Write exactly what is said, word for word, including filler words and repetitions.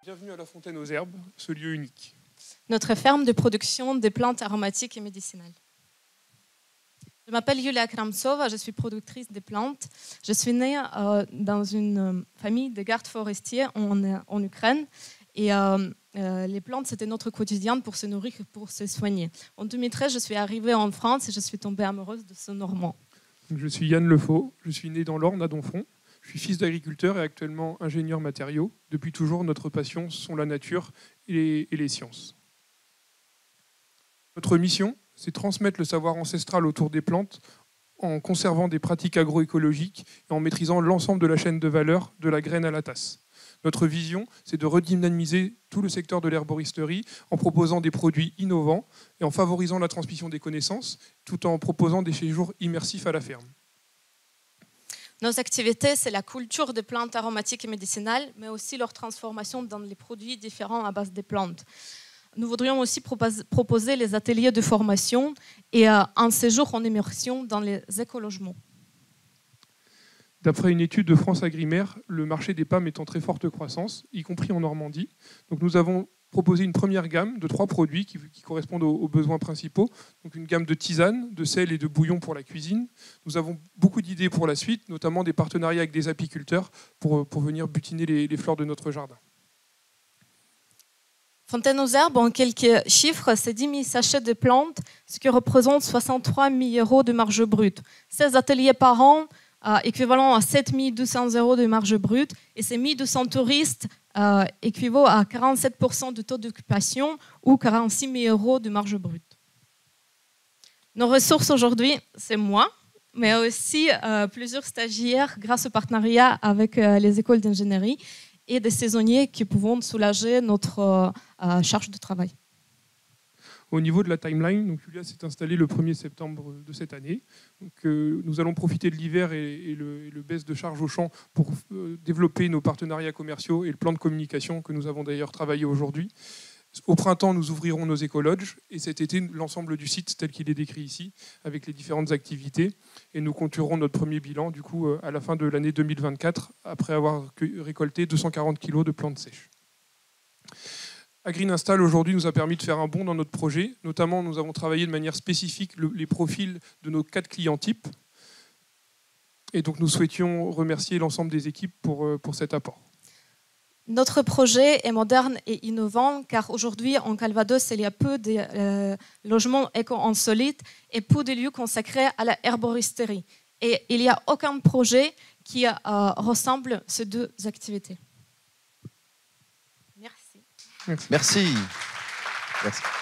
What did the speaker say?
Bienvenue à la Fontaine aux Herbes, ce lieu unique. Notre ferme de production de plantes aromatiques et médicinales. Je m'appelle Yulia Kramtsova, je suis productrice de plantes. Je suis née euh, dans une euh, famille de gardes forestiers en, en Ukraine. Et euh, euh, les plantes, c'était notre quotidien pour se nourrir et pour se soigner. En deux mille treize, je suis arrivée en France et je suis tombée amoureuse de ce Normand. Je suis Yann Lefaux, je suis né dans l'Orne à Donfront. Je suis fils d'agriculteur et actuellement ingénieur matériaux. Depuis toujours, notre passion sont la nature et les, et les sciences. Notre mission, c'est transmettre le savoir ancestral autour des plantes en conservant des pratiques agroécologiques et en maîtrisant l'ensemble de la chaîne de valeur, de la graine à la tasse. Notre vision, c'est de redynamiser tout le secteur de l'herboristerie en proposant des produits innovants et en favorisant la transmission des connaissances, tout en proposant des séjours immersifs à la ferme. Nos activités, c'est la culture des plantes aromatiques et médicinales, mais aussi leur transformation dans les produits différents à base des plantes. Nous voudrions aussi proposer les ateliers de formation et un séjour en immersion dans les écologements. D'après une étude de France Agrimaire, le marché des P A M est en très forte croissance, y compris en Normandie. Donc nous avons proposé une première gamme de trois produits qui, qui correspondent aux, aux besoins principaux. Donc une gamme de tisanes, de sel et de bouillon pour la cuisine. Nous avons beaucoup d'idées pour la suite, notamment des partenariats avec des apiculteurs pour, pour venir butiner les, les fleurs de notre jardin. Fontaine aux Herbes, en quelques chiffres, c'est dix mille sachets de plantes, ce qui représente soixante-trois mille euros de marge brute. seize ateliers par an, euh, équivalent à sept mille deux cents euros de marge brute. Et ces mille deux cents touristes euh, équivaut à quarante-sept pour cent de taux d'occupation ou quarante-six mille euros de marge brute. Nos ressources aujourd'hui, c'est moi, mais aussi euh, plusieurs stagiaires grâce au partenariat avec euh, les écoles d'ingénierie et des saisonniers qui pouvons soulager notre euh, charge de travail. Au niveau de la timeline, donc Julia s'est installée le premier septembre de cette année. Donc, euh, nous allons profiter de l'hiver et, et, le, et le baisse de charge au champ pour euh, développer nos partenariats commerciaux et le plan de communication que nous avons d'ailleurs travaillé aujourd'hui. Au printemps, nous ouvrirons nos écolodges et cet été, l'ensemble du site tel qu'il est décrit ici, avec les différentes activités. Et nous compterons notre premier bilan du coup, à la fin de l'année deux mille vingt-quatre, après avoir récolté deux cent quarante kilos de plantes sèches. Agreen Install aujourd'hui nous a permis de faire un bond dans notre projet. Notamment, nous avons travaillé de manière spécifique le, les profils de nos quatre clients types. Et donc, nous souhaitions remercier l'ensemble des équipes pour, pour cet apport. Notre projet est moderne et innovant car aujourd'hui en Calvados, il y a peu de euh, logements éco-insolites et peu de lieux consacrés à la herboristerie. Et il n'y a aucun projet qui euh, ressemble à ces deux activités. Merci. Merci. Merci.